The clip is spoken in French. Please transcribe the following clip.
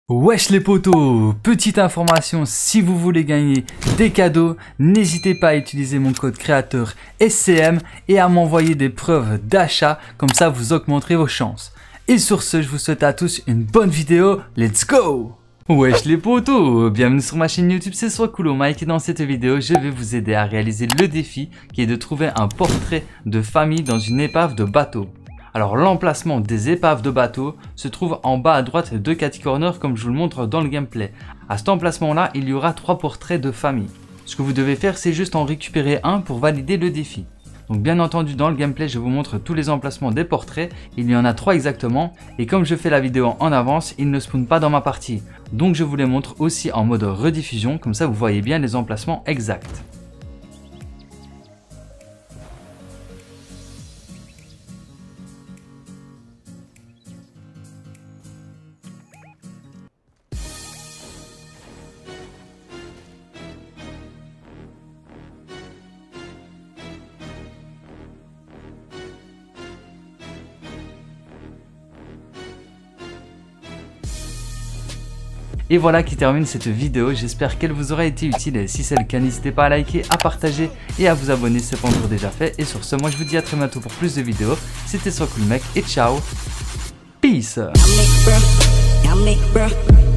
Wesh les potos, petite information, si vous voulez gagner des cadeaux, n'hésitez pas à utiliser mon code créateur SCM et à m'envoyer des preuves d'achat, comme ça vous augmenterez vos chances. Et sur ce, je vous souhaite à tous une bonne vidéo, let's go! Wesh les potos, bienvenue sur ma chaîne YouTube, c'est Swakulo Mike et dans cette vidéo, je vais vous aider à réaliser le défi qui est de trouver un portrait de famille dans une épave de bateau. Alors l'emplacement des épaves de bateau se trouve en bas à droite de Catty Corner comme je vous le montre dans le gameplay. À cet emplacement là, il y aura 3 portraits de famille. Ce que vous devez faire, c'est juste en récupérer un pour valider le défi. Donc bien entendu dans le gameplay, je vous montre tous les emplacements des portraits. Il y en a 3 exactement et comme je fais la vidéo en avance, ils ne spawnent pas dans ma partie. Donc je vous les montre aussi en mode rediffusion, comme ça vous voyez bien les emplacements exacts. Et voilà qui termine cette vidéo, j'espère qu'elle vous aura été utile et si c'est le cas, n'hésitez pas à liker, à partager et à vous abonner si ce n'est pas encore déjà fait. Et sur ce, moi je vous dis à très bientôt pour plus de vidéos, c'était Swakulo Mike et ciao, peace.